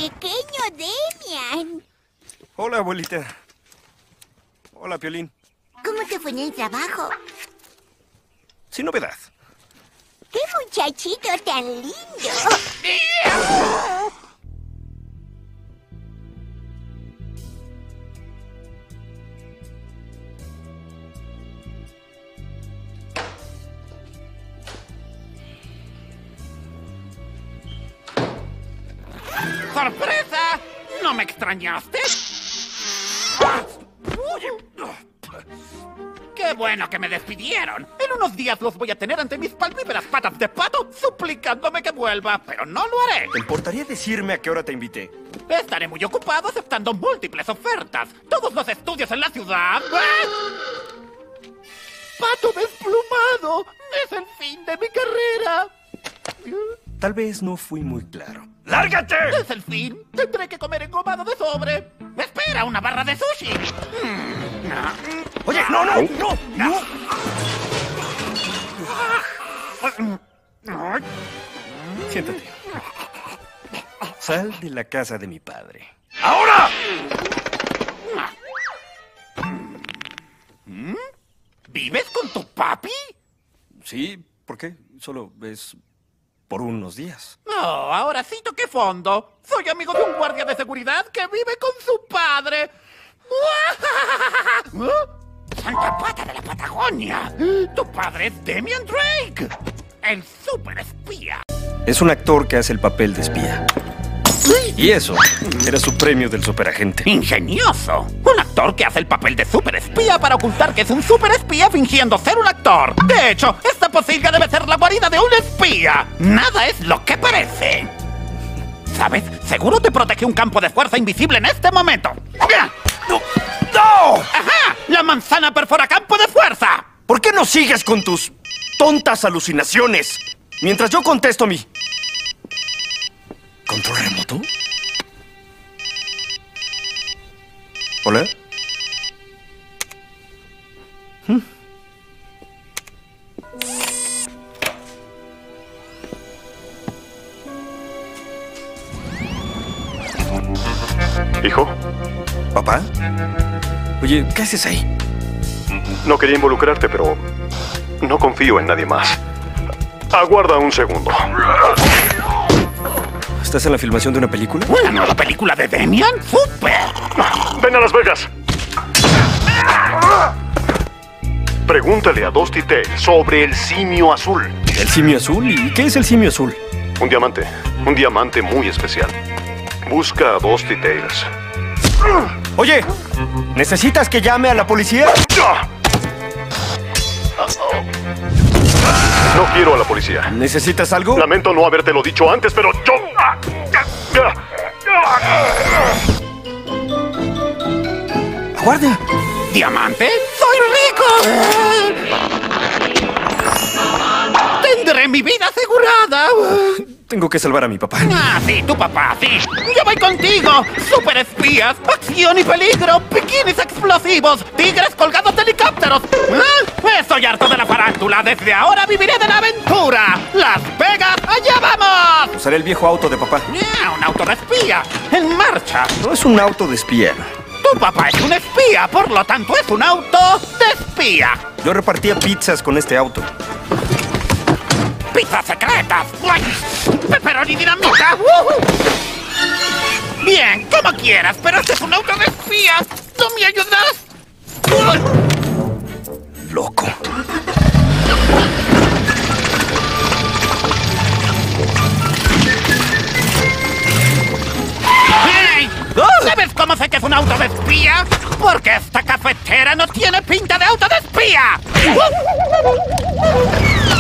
pequeño Demian. Hola, abuelita. Hola, Piolín. ¿Cómo te fue en el trabajo? Sin novedad. ¡Qué muchachito tan lindo! ¡Sorpresa! ¿No me extrañaste? ¡Qué bueno que me despidieron! En unos días los voy a tener ante mis palmíperas patas de pato, suplicándome que vuelva, pero no lo haré. ¿Te importaría decirme a qué hora te invité? Estaré muy ocupado aceptando múltiples ofertas. Todos los estudios en la ciudad. ¡Pato desplumado! ¡Es el fin de mi carrera! Tal vez no fui muy claro. ¡Lárgate! ¡Es el fin! Tendré que comer engomado de sobre. ¡Espera, una barra de sushi! Oye, no, no, no, no. Siéntate. Sal de la casa de mi padre. ¡Ahora! ¿Vives con tu papi? Sí, ¿por qué? Solo es por unos días. Oh, ahora sí toqué fondo. Soy amigo de un guardia de seguridad que vive con su padre. ¡Santa Pata de la Patagonia! Tu padre es Demian Drake, el superespía. Es un actor que hace el papel de espía. Y eso era su premio del superagente. ¡Ingenioso! Un actor que hace el papel de superespía para ocultar que es un superespía fingiendo ser un actor. De hecho, esta pocilga debe ser la guarida de un espía. Nada es lo que parece. ¿Sabes? Seguro te protege un campo de fuerza invisible en este momento. ¡No! ¡No! ¡Ajá! ¡La manzana perfora campo de fuerza! ¿Por qué no sigues con tus tontas alucinaciones? Mientras yo contesto mi... ¿Control remoto? ¿Hola? ¿Hijo? ¿Papá? Oye, ¿qué haces ahí? No quería involucrarte, pero no confío en nadie más. Aguarda un segundo. ¿Estás en la filmación de una película? ¿Una nueva película de Demian? ¡Súper! ¡Ven a Las Vegas! Pregúntale a Dusty Tail sobre el simio azul. ¿El simio azul? ¿Y qué es el simio azul? Un diamante muy especial. Busca a Dusty Tails. Oye, ¿necesitas que llame a la policía? No quiero a la policía. ¿Necesitas algo? Lamento no habértelo dicho antes, pero yo... ¡Guardia! ¿Diamante? ¡Soy rico! ¡Tendré mi vida asegurada! Tengo que salvar a mi papá. Ah, sí, tu papá, sí. ¡Yo voy contigo! ¡Super espías! ¡Acción y peligro! ¡Bikinis explosivos! ¡Tigres colgados de helicópteros! ¿Ah? ¡Estoy harto de la farándula! ¡Desde ahora viviré de la aventura! ¡Las Vegas! ¡Allá vamos! Usaré el viejo auto de papá. Un auto de espía. ¡En marcha! No es un auto de espía. Tu papá es un espía, por lo tanto es un auto de espía. Yo repartía pizzas con este auto. ¡Pizzas secretas! ¡Ay! ¡Pepperoni dinamita! Bien, como quieras, pero este es un auto de espías. ¿No me ayudas? Loco. ¡Hey! ¿Sabes cómo sé que es un auto de espía? Porque esta cafetera no tiene pinta de auto de espía.